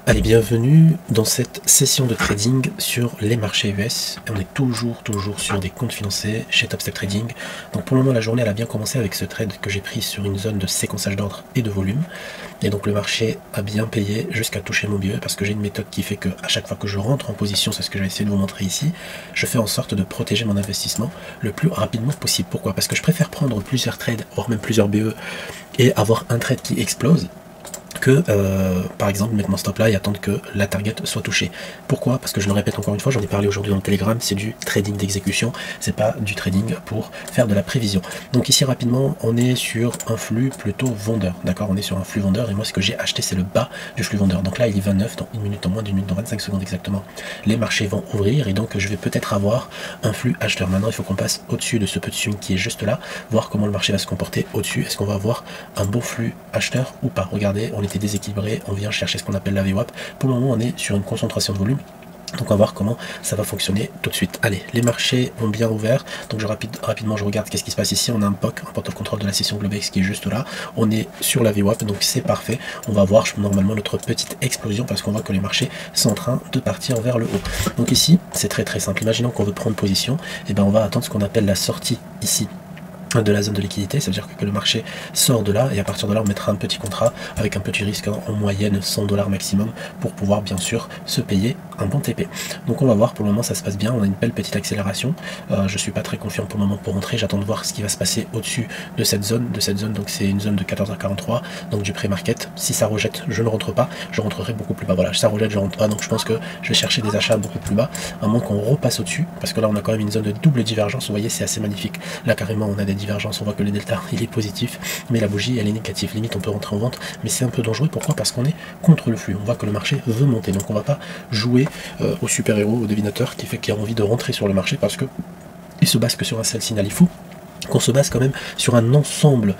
Allez, bienvenue dans cette session de trading sur les marchés US. On est toujours sur des comptes financiers chez Top Step Trading. Donc pour le moment, la journée elle a bien commencé avec ce trade que j'ai pris sur une zone de séquençage d'ordre et de volume. Et donc le marché a bien payé jusqu'à toucher mon BE parce que j'ai une méthode qui fait que à chaque fois que je rentre en position, c'est ce que j'ai essayé de vous montrer ici, je fais en sorte de protéger mon investissement le plus rapidement possible. Pourquoi? Parce que je préfère prendre plusieurs trades, voire même plusieurs BE et avoir un trade qui explose que par exemple mettre mon stop là et attendre que la target soit touchée. Pourquoi? Parce que je le répète encore une fois, j'en ai parlé aujourd'hui dans le Telegram, c'est du trading d'exécution, c'est pas du trading pour faire de la prévision. Donc ici rapidement on est sur un flux plutôt vendeur, d'accord, on est sur un flux vendeur et moi ce que j'ai acheté c'est le bas du flux vendeur. Donc là il est 29, dans une minute, en moins d'une minute, dans 25 secondes exactement, les marchés vont ouvrir et donc je vais peut-être avoir un flux acheteur. Maintenant il faut qu'on passe au-dessus de ce petit swing qui est juste là, voir comment le marché va se comporter au-dessus. Est-ce qu'on va avoir un beau flux acheteur ou pas? Regardez, on était déséquilibré, on vient chercher ce qu'on appelle la VWAP. Pour le moment on est sur une concentration de volume, donc on va voir comment ça va fonctionner tout de suite. Allez, les marchés ont bien ouvert, donc rapidement je regarde qu'est-ce qui se passe ici. On a un POC, un porte of control de la session Globex qui est juste là, on est sur la VWAP, donc c'est parfait. On va voir normalement notre petite explosion parce qu'on voit que les marchés sont en train de partir vers le haut. Donc ici c'est très simple, imaginons qu'on veut prendre position, et ben on va attendre ce qu'on appelle la sortie ici de la zone de liquidité, ça veut dire que le marché sort de là et à partir de là on mettra un petit contrat avec un petit risque en moyenne 100 $ maximum pour pouvoir bien sûr se payer un bon TP. Donc on va voir, pour le moment ça se passe bien, on a une belle petite accélération. Je suis pas très confiant pour le moment pour rentrer, j'attends de voir ce qui va se passer au-dessus de cette zone, donc c'est une zone de 14h43, donc du pré-market. Si ça rejette, je ne rentre pas, je rentrerai beaucoup plus bas. Voilà, si ça rejette, je rentre pas, donc je pense que je vais chercher des achats beaucoup plus bas, à moins qu'on repasse au-dessus, parce que là on a quand même une zone de double divergence, vous voyez c'est assez magnifique. Là carrément on a des divergences, on voit que le delta il est positif, mais la bougie elle est négative, limite on peut rentrer en vente, mais c'est un peu dangereux. Pourquoi? Parce qu'on est contre le flux, on voit que le marché veut monter, donc on va pas jouer au super-héros, au devinateur qui fait qu'il a envie de rentrer sur le marché parce que il se base que sur un seul signal. Il faut qu'on se base quand même sur un ensemble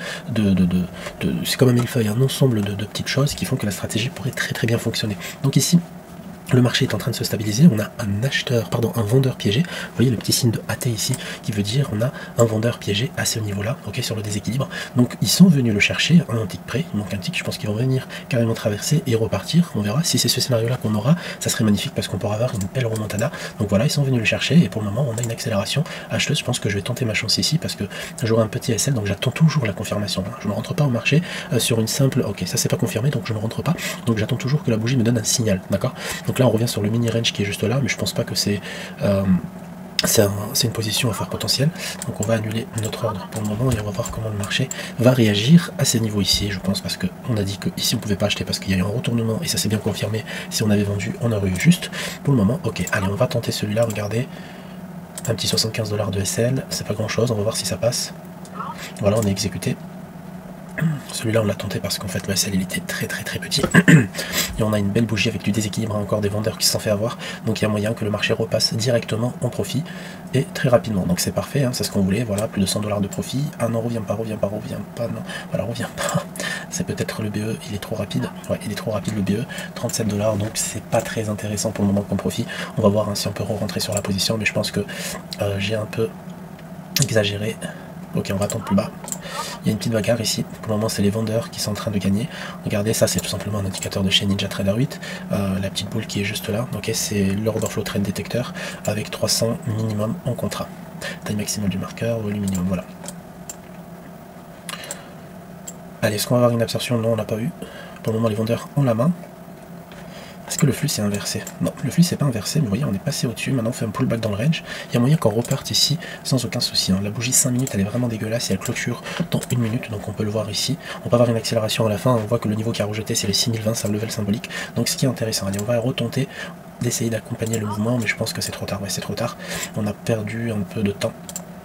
c'est comme un millefeuille, un ensemble de petites choses qui font que la stratégie pourrait très bien fonctionner. Donc ici le marché est en train de se stabiliser, on a un vendeur piégé, vous voyez le petit signe de AT ici, qui veut dire on a un vendeur piégé à ce niveau-là, ok, sur le déséquilibre. Donc ils sont venus le chercher à un tick près, donc un tick, je pense qu'ils vont venir carrément traverser et repartir, on verra. Si c'est ce scénario-là qu'on aura, ça serait magnifique parce qu'on pourra avoir une belle remontada. Donc voilà, ils sont venus le chercher et pour le moment on a une accélération acheteuse. Je pense que je vais tenter ma chance ici parce que j'aurai un petit SL, donc j'attends toujours la confirmation. Je ne rentre pas au marché sur une simple, ok, ça c'est pas confirmé, donc je ne rentre pas, donc j'attends toujours que la bougie me donne un signal, d'accord. Donc là on revient sur le mini range qui est juste là, mais je pense pas que c'est une position à fort potentiel. Donc on va annuler notre ordre pour le moment et on va voir comment le marché va réagir à ces niveaux ici, je pense, parce qu'on a dit que ici on pouvait pas acheter parce qu'il y a eu un retournement et ça s'est bien confirmé. Si on avait vendu on aurait eu juste. Pour le moment, ok, allez on va tenter celui-là. Regardez, un petit 75 $ de SL, c'est pas grand chose, on va voir si ça passe. Voilà, on est exécuté. Celui-là on l'a tenté parce qu'en fait le SL il était très petit et on a une belle bougie avec du déséquilibre, encore des vendeurs qui se sont fait avoir, donc il y a moyen que le marché repasse directement en profit et très rapidement, donc c'est parfait, hein, c'est ce qu'on voulait. Voilà, plus de 100 $ de profit. Ah non, revient pas, non, voilà, revient pas, c'est peut-être le BE, il est trop rapide, ouais il est trop rapide le BE, 37 $, donc c'est pas très intéressant pour le moment comme profit. On va voir hein, si on peut re-rentrer sur la position, mais je pense que j'ai un peu exagéré. Ok, on va attendre plus bas. Il y a une petite bagarre ici. Pour le moment, c'est les vendeurs qui sont en train de gagner. Regardez, ça c'est tout simplement un indicateur de chez NinjaTrader 8. La petite boule qui est juste là. Ok, c'est l'order flow trend detector avec 300 minimum en contrat. Taille maximale du marqueur, volume minimum, voilà. Allez, est-ce qu'on va avoir une absorption? Non, on n'a pas eu. Pour le moment, les vendeurs ont la main. Est-ce que le flux s'est inversé? Non, le flux s'est pas inversé, mais vous voyez, on est passé au-dessus. Maintenant, on fait un pullback dans le range. Il y a moyen qu'on reparte ici sans aucun souci. Hein. La bougie 5 minutes, elle est vraiment dégueulasse et elle clôture dans 1 minute, donc on peut le voir ici. On peut avoir une accélération à la fin. On voit que le niveau qui a rejeté, c'est les 6020, c'est un level symbolique. Donc, ce qui est intéressant, allez, on va retenter d'essayer d'accompagner le mouvement, mais je pense que c'est trop tard. Ouais, c'est trop tard. On a perdu un peu de temps.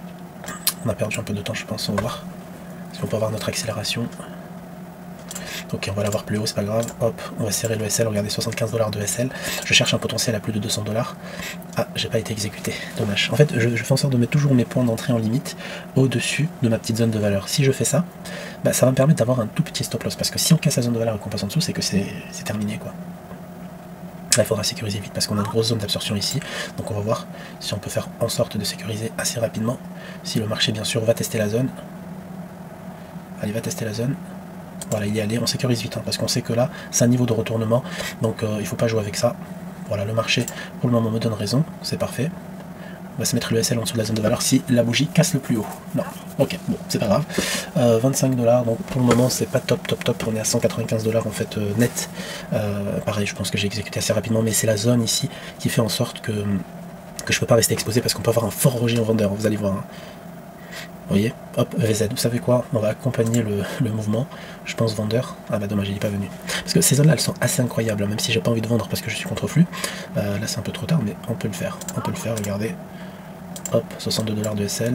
Je pense. On va voir si on peut avoir notre accélération. Ok, on va l'avoir plus haut, c'est pas grave. Hop, on va serrer le SL, regardez, 75 $ de SL. Je cherche un potentiel à plus de 200 $. Ah, j'ai pas été exécuté, dommage. En fait, je fais en sorte de mettre toujours mes points d'entrée en limite au-dessus de ma petite zone de valeur. Si je fais ça, bah, ça va me permettre d'avoir un tout petit stop loss. Parce que si on casse la zone de valeur et qu'on passe en dessous, c'est que c'est terminé, quoi. Là, il faudra sécuriser vite parce qu'on a une grosse zone d'absorption ici. Donc on va voir si on peut faire en sorte de sécuriser assez rapidement. Si le marché, bien sûr, va tester la zone. Allez, va tester la zone. Voilà, il y est allé, on sécurise vite, hein, parce qu'on sait que là, c'est un niveau de retournement, donc il ne faut pas jouer avec ça. Voilà, le marché, pour le moment, me donne raison, c'est parfait. On va se mettre le SL en dessous de la zone de valeur si la bougie casse le plus haut. Non, ok, bon, c'est pas grave. 25 $, donc pour le moment, c'est pas top, on est à 195 $ en fait net. Pareil, je pense que j'ai exécuté assez rapidement, mais c'est la zone ici qui fait en sorte que je peux pas rester exposé, parce qu'on peut avoir un fort rejet en vendeur, vous allez voir. Hein. Vous voyez, hop, VZ, vous savez quoi, on va accompagner le mouvement, je pense vendeur, ah bah dommage, il n'est pas venu. Parce que ces zones là, elles sont assez incroyables, même si j'ai pas envie de vendre parce que je suis contre flux, là c'est un peu trop tard, mais on peut le faire, regardez, hop, 62 $ de SL,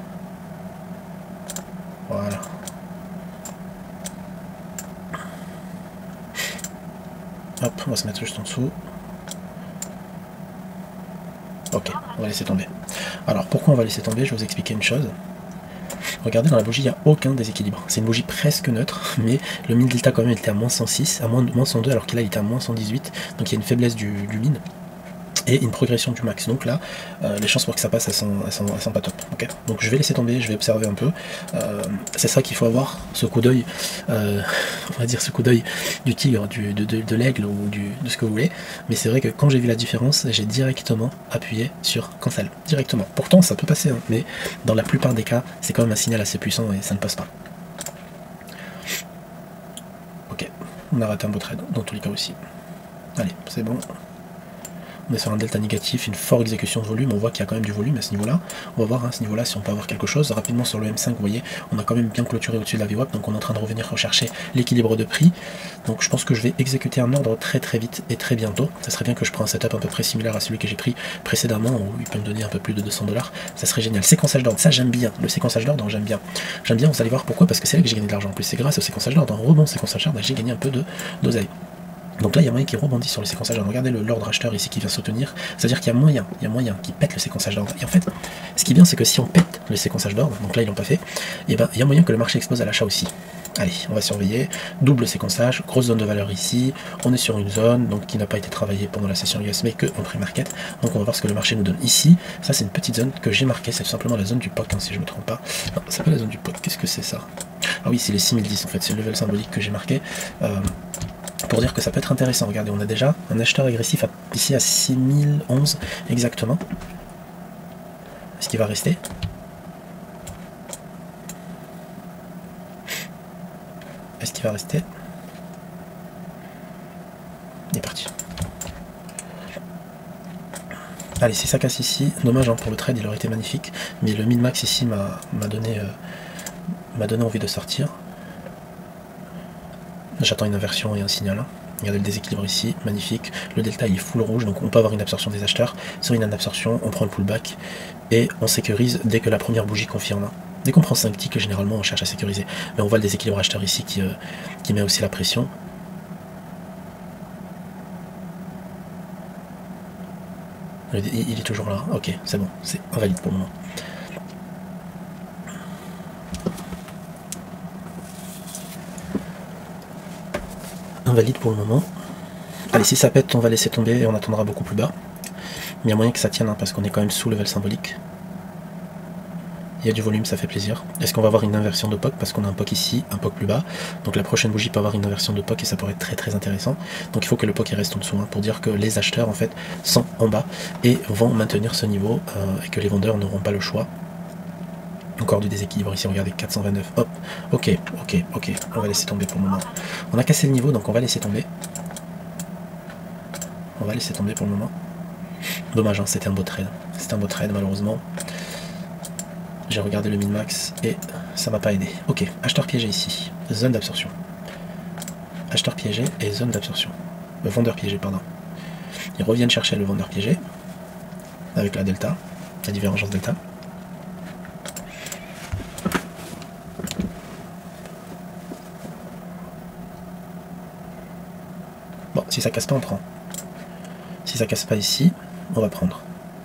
voilà. Hop, on va se mettre juste en dessous. Ok, on va laisser tomber. Alors pourquoi on va laisser tomber, je vais vous expliquer une chose. Regardez, dans la bougie, il n'y a aucun déséquilibre. C'est une bougie presque neutre, mais le min delta quand même était à moins 106, à moins 102, alors qu'il là il était à moins 118. Donc il y a une faiblesse du min et une progression du max. Donc là, les chances pour que ça passe, elles sont pas top. Okay, donc je vais laisser tomber, je vais observer un peu. C'est ça qu'il faut avoir, ce coup d'œil, on va dire ce coup d'œil du tigre, de l'aigle ou de ce que vous voulez. Mais c'est vrai que quand j'ai vu la différence, j'ai directement appuyé sur cancel, directement. Pourtant ça peut passer, hein, mais dans la plupart des cas, c'est quand même un signal assez puissant et ça ne passe pas. Ok, on a raté un beau trade, dans tous les cas aussi. Allez, c'est bon. On est sur un delta négatif, une forte exécution de volume, on voit qu'il y a quand même du volume à ce niveau-là. On va voir à ce niveau-là si on peut avoir quelque chose. Rapidement sur le M5, vous voyez, on a quand même bien clôturé au-dessus de la VWAP, donc on est en train de revenir rechercher l'équilibre de prix. Donc je pense que je vais exécuter un ordre très vite et très bientôt. Ça serait bien que je prenne un setup à peu près similaire à celui que j'ai pris précédemment, où il peut me donner un peu plus de 200 $. Ça serait génial. Séquençage d'ordre, ça j'aime bien. Le séquençage d'ordre, j'aime bien. J'aime bien, vous allez voir pourquoi, parce que c'est là que j'ai gagné de l'argent. En plus, c'est grâce au séquençage d'ordre. En rebond séquençage d'ordre, j'ai gagné un peu d'oseille. Donc là, il y a moyen qui rebondit sur le séquençage d'ordre. Regardez l'ordre acheteur ici qui vient soutenir. C'est-à-dire qu'il y a moyen qui pète le séquençage d'ordre. Et en fait, ce qui est bien, c'est que si on pète le séquençage d'ordre, donc là, ils l'ont pas fait, et ben, il y a moyen que le marché explose à l'achat aussi. Allez, on va surveiller. Double séquençage, grosse zone de valeur ici. On est sur une zone donc qui n'a pas été travaillée pendant la session US, mais que en pré-market. Donc on va voir ce que le marché nous donne ici. Ça, c'est une petite zone que j'ai marquée. C'est tout simplement la zone du POC, hein, si je ne me trompe pas. Non, c'est pas la zone du POC. Qu'est-ce que c'est ça? Ah oui, c'est les 6010 en fait. C'est le level symbolique que j'ai marqué. Pour dire que ça peut être intéressant. Regardez, on a déjà un acheteur agressif ici à 6011 exactement. Est-ce qu'il va rester? Est-ce qu'il va rester? Il est parti. Allez, si ça casse ici, dommage hein, pour le trade, il aurait été magnifique. Mais le min-max ici m'a donné envie de sortir. J'attends une inversion et un signal. Regardez le déséquilibre ici, magnifique. Le delta il est full rouge, donc on peut avoir une absorption des acheteurs. Si on a une absorption, on prend le pullback et on sécurise dès que la première bougie confirme. Dès qu'on prend 5 ticks, généralement on cherche à sécuriser. Mais on voit le déséquilibre acheteur ici qui met aussi la pression. Il est toujours là, ok, c'est bon, c'est invalide pour le moment. Invalide pour le moment. Allez, si ça pète, on va laisser tomber et on attendra beaucoup plus bas. Mais il y a moyen que ça tienne, hein, parce qu'on est quand même sous level symbolique. Il y a du volume, ça fait plaisir. Est-ce qu'on va avoir une inversion de POC? Parce qu'on a un POC ici, un POC plus bas. Donc la prochaine bougie peut avoir une inversion de POC et ça pourrait être très intéressant. Donc il faut que le POC reste en dessous, hein, pour dire que les acheteurs en fait sont en bas et vont maintenir ce niveau et que les vendeurs n'auront pas le choix. Encore du déséquilibre ici, regardez, 429, hop, ok, on va laisser tomber pour le moment. On a cassé le niveau, donc on va laisser tomber. On va laisser tomber pour le moment. Dommage, hein, c'était un beau trade. C'était un beau trade, malheureusement. J'ai regardé le min-max et ça m'a pas aidé. Ok, acheteur piégé ici, zone d'absorption. Acheteur piégé et zone d'absorption. Le vendeur piégé, pardon. Ils reviennent chercher le vendeur piégé avec la delta, la divergence delta. Bon, si ça casse pas, on prend. Si ça casse pas ici, on va prendre.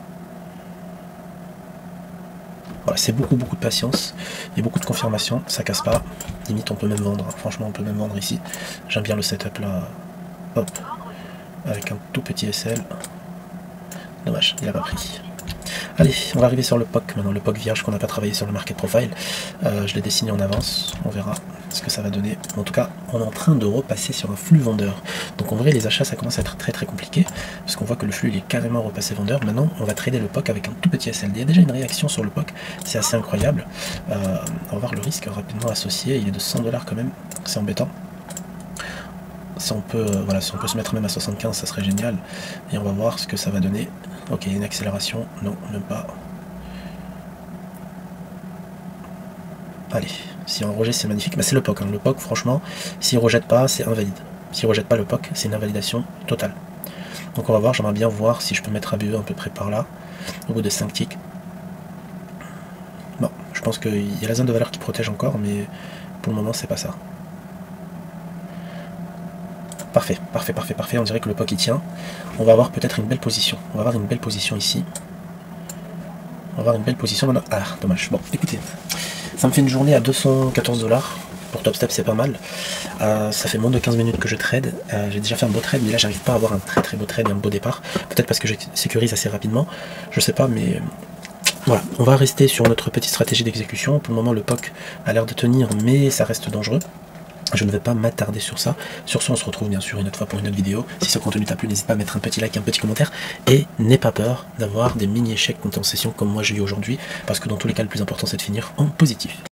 Voilà, c'est beaucoup de patience et beaucoup de confirmation, ça casse pas. Limite, on peut même vendre. Franchement, on peut même vendre ici. J'aime bien le setup là. Hop, avec un tout petit SL. Dommage, il a pas pris. Allez, on va arriver sur le POC maintenant, le POC vierge qu'on n'a pas travaillé sur le market profile. Je l'ai dessiné en avance, on verra. ce que ça va donner. En tout cas, on est en train de repasser sur un flux vendeur. Donc en vrai, les achats, ça commence à être très très compliqué, parce qu'on voit que le flux il est carrément repassé vendeur. Maintenant, on va trader le POC avec un tout petit SLD. Il y a déjà une réaction sur le POC, c'est assez incroyable. On va voir le risque rapidement associé, il est de 100 $ quand même, c'est embêtant. Si on peut, voilà, si on peut se mettre même à 75, ça serait génial. Et on va voir ce que ça va donner. Ok, une accélération, non, même pas. Allez, si on rejette, c'est magnifique. Bah, c'est le POC, hein. Le POC, franchement, s'il rejette pas, c'est invalide. S'il rejette pas le POC, c'est une invalidation totale. Donc on va voir, j'aimerais bien voir si je peux mettre ABE à peu près par là, au bout de 5 ticks. Bon, je pense qu'il y a la zone de valeur qui protège encore, mais pour le moment, c'est pas ça. Parfait, parfait, parfait, parfait. On dirait que le POC il tient. On va avoir peut-être une belle position. On va avoir une belle position ici. On va avoir une belle position maintenant. Ah, dommage. Bon, écoutez, ça me fait une journée à 214 $. Pour Topstep, c'est pas mal. Ça fait moins de 15 minutes que je trade. J'ai déjà fait un beau trade, mais là, j'arrive pas à avoir un très très beau trade et un beau départ. Peut-être parce que je sécurise assez rapidement. Je sais pas, mais voilà. On va rester sur notre petite stratégie d'exécution. Pour le moment, le POC a l'air de tenir, mais ça reste dangereux. Je ne vais pas m'attarder sur ça. Sur ce, on se retrouve bien sûr une autre fois pour une autre vidéo. Si ce contenu t'a plu, n'hésite pas à mettre un petit like, un petit commentaire. Et n'aie pas peur d'avoir des mini-échecs comptés en session comme moi j'ai eu aujourd'hui. Parce que dans tous les cas, le plus important, c'est de finir en positif.